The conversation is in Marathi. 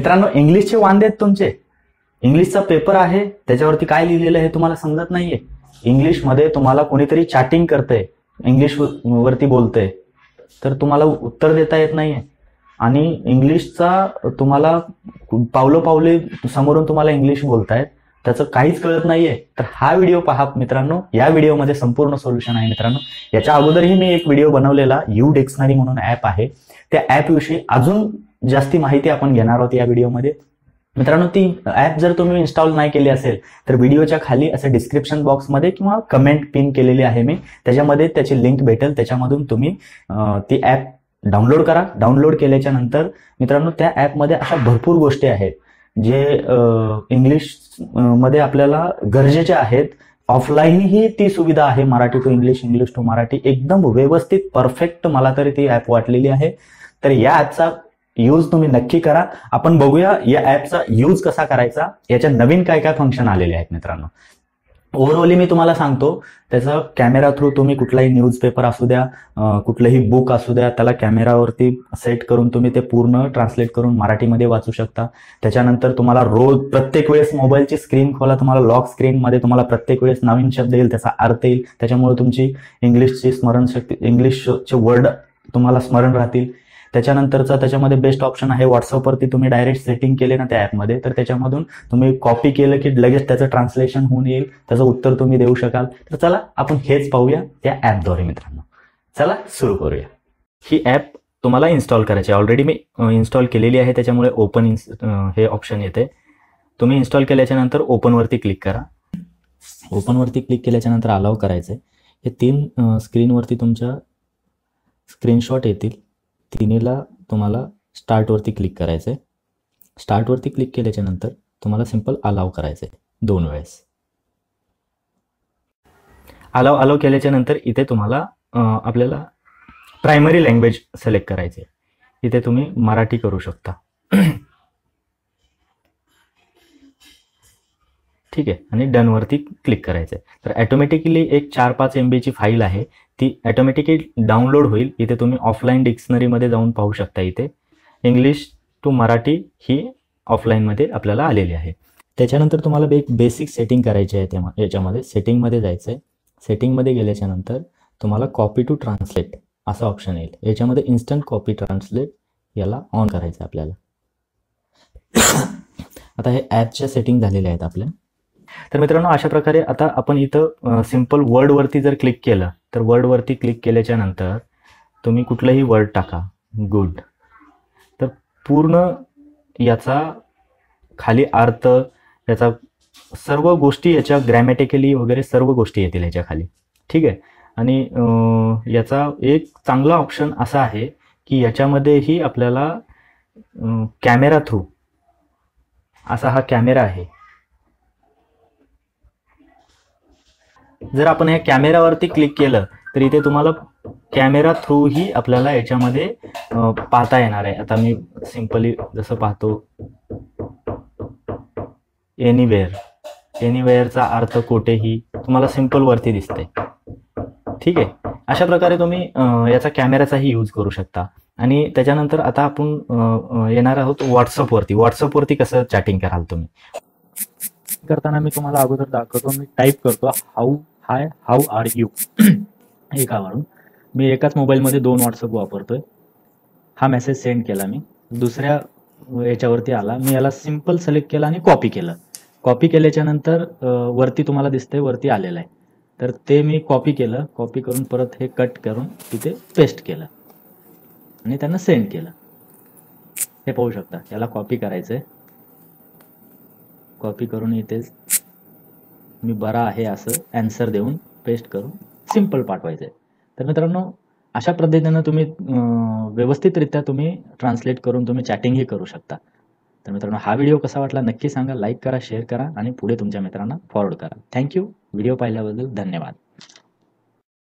मित्रांनो, इंग्लिशचे वांदे आहेत तुमचे. इंग्लिशचा पेपर आहे, त्याच्यावरती काय लिहिलेलं आहे तुम्हाला समजत नाहीये. इंग्लिशमध्ये तुम्हाला कोणीतरी चॅटिंग करतंय, इंग्लिश वरती बोलतंय, तर तुम्हाला उत्तर देता येत नाहीये. आणि इंग्लिशचा तुम्हाला पावले समोरून तुम्हाला इंग्लिश बोलतायत, त्याचं काहीच कळत नाहीये. तर हा व्हिडिओ पहा मित्रांनो. या व्हिडिओमध्ये संपूर्ण सोल्युशन आहे मित्रांनो. याच्या अगोदरही मी एक व्हिडिओ बनवलेला, यू डिक्शनरी म्हणून ऍप आहे. त्या ऍप विषयी अजून जास्ती माहिती आपण घेणार आहोत या व्हिडिओमध्ये. मित्रांनो, ती ऍप जर तुम्ही इन्स्टॉल नाही केली असेल तर व्हिडिओच्या खाली असं डिस्क्रिप्शन बॉक्समध्ये किंवा कमेंट पिन केलेली आहे मी, त्याच्यामध्ये त्याची लिंक भेटेल. त्याच्यामधून तुम्ही ती ऍप डाउनलोड करा. डाउनलोड केल्याच्या नंतर मित्रांनो, त्या ऍपमध्ये अशा भरपूर गोष्टी आहेत जे इंग्लिश मध्ये आपल्याला गरजेचे आहेत. ऑफलाईनही ती सुविधा आहे, Marathi to English, English to Marathi, एकदम व्यवस्थित परफेक्ट मला तरी ती ऍप वाटलेली आहे. तर या ऍपचा यूज तुम्ही नक्की करा. आपण बघूया या ऍपचा यूज कसा करायचा, याच्या नवीन काय काय फंक्शन आलेले आहेत मित्रांनो. ओव्हरऑली मी तुम्हाला सांगतो, त्याचा कॅमेरा थ्रू तुम्ही कुठलाही न्यूजपेपर असू द्या, कुठलंही बुक असू द्या, त्याला कॅमेरावरती सेट करून तुम्ही ते पूर्ण ट्रान्सलेट करून मराठीमध्ये वाचू शकता. त्याच्यानंतर तुम्हाला रोज प्रत्येक वेळेस मोबाईलची स्क्रीन खोला, तुम्हाला लॉक स्क्रीनमध्ये तुम्हाला प्रत्येक वेळेस नवीन शब्द येईल, त्याचा अर्थ येईल. त्याच्यामुळे तुमची इंग्लिशची स्मरणशक्ती, इंग्लिशचे वर्ड तुम्हाला स्मरण राहतील. त्याच्यानंतरचा त्याच्यामध्ये बेस्ट ऑप्शन आहे, व्हॉट्सअपवरती तुम्ही डायरेक्ट सेटिंग केले ना त्या ॲपमध्ये, तर त्याच्यामधून तुम्ही कॉपी केलं की लगेच त्याचं ट्रान्सलेशन होऊन येईल, त्याचं उत्तर तुम्ही देऊ शकाल. तर चला आपण हेच पाहूया त्या ॲपद्वारे मित्रांनो. चला सुरू करूया. ही ॲप तुम्हाला इन्स्टॉल करायची आहे. ऑलरेडी मी इन्स्टॉल केलेली आहे, त्याच्यामुळे ओपन हे ऑप्शन येते. तुम्ही इन्स्टॉल केल्याच्या नंतर ओपनवरती क्लिक करा. ओपनवरती क्लिक केल्याच्या नंतर अलाव करायचं आहे. हे 3 स्क्रीनवरती तुमच्या स्क्रीनशॉट येतील. तिन्हीला तुम्हाला स्टार्टवरती क्लिक करायचं आहे. स्टार्टवरती क्लिक केल्याच्या नंतर तुम्हाला सिंपल अलाव करायचं आहे 2 वेळेस. अलाव केल्याच्या नंतर इथे तुम्हाला आपल्याला प्रायमरी लँग्वेज सिलेक्ट करायचे. इथे तुम्ही मराठी करू शकता. ठीक आहे, आणि डनवरती क्लिक करायचं आहे. तर ॲटोमॅटिकली एक 4-5 MB ची फाईल आहे, ती ॲटोमॅटिकली डाउनलोड होईल. इथे तुम्ही ऑफलाईन डिक्शनरीमध्ये जाऊन पाहू शकता. इथे इंग्लिश टू मराठी ही ऑफलाईनमध्ये आपल्याला आलेली आहे. त्याच्यानंतर तुम्हाला एक बेसिक सेटिंग करायची आहे. याच्यामध्ये सेटिंगमध्ये जायचं आहे. सेटिंगमध्ये गेल्याच्या नंतर तुम्हाला कॉपी टू ट्रान्सलेट असा ऑप्शन येईल. याच्यामध्ये इन्स्टंट कॉपी ट्रान्सलेट याला ऑन करायचं आहे आपल्याला. आता हे ॲपच्या सेटिंग झालेल्या आहेत आपल्या. तर मित्रांनो, अशा प्रकारे आता आपण इथं सिंपल वर्डवरती जर क्लिक केलं तर वर्डवरती क्लिक केल्याच्या नंतर तुम्ही कुठलंही वर्ड टाका, गुड, तर पूर्ण याचा खाली अर्थ, याचा सर्व गोष्टी, याच्या ग्रॅमॅटिकली वगैरे सर्व गोष्टी येतील याच्या खाली. ठीक आहे. आणि याचा एक चांगला ऑप्शन असा आहे की याच्यामध्येही आपल्याला कॅमेरा थ्रू असा हा कॅमेरा आहे. जर आपण ह्या कॅमेरावरती क्लिक केलं तर इथे तुम्हाला कॅमेरा थ्रू ही आपल्याला याच्यामध्ये पाहता येणार आहे. आता मी सिंपली जसं पाहतो, एनिवेअरचा अर्थ कुठेही तुम्हाला सिंपल वरती दिसतंय. ठीक आहे. अशा प्रकारे तुम्ही याचा कॅमेराचाही यूज करू शकता. आणि त्याच्यानंतर आता आपण येणार आहोत व्हॉट्सअपवरती कसं चॅटिंग कराल तुम्ही. करताना मी तुम्हाला अगोदर दाखवतो. मी टाईप करतो हाऊ आर यू एकावरून. मी एकाच मोबाईलमध्ये 2 व्हॉट्सअप वापरतोय. हा मेसेज सेंड केला मी, दुसऱ्या याच्यावरती आला, मी याला सिंपल सिलेक्ट केला आणि कॉपी केलं. कॉपी केल्याच्या नंतर वरती तुम्हाला दिसतंय, वरती आलेलं आहे. तर ते मी कॉपी केलं. कॉपी करून परत हे कट करून तिथे पेस्ट केलं आणि त्यांना सेंड केलं. हे पाहू शकता. याला कॉपी करायचं आहे. कॉपी करून इथे मी बरा आहे असं ॲन्सर देऊन पेस्ट करून सिंपल पाठवायचं आहे. तर मित्रांनो, अशा पद्धतीनं तुम्ही व्यवस्थितरित्या तुम्ही ट्रान्सलेट करून तुम्ही चॅटिंगही करू शकता. तर मित्रांनो, हा व्हिडिओ कसा वाटला नक्की सांगा. लाईक करा, शेअर करा आणि पुढे तुमच्या मित्रांना फॉरवर्ड करा. थँक्यू. व्हिडिओ पाहिल्याबद्दल धन्यवाद.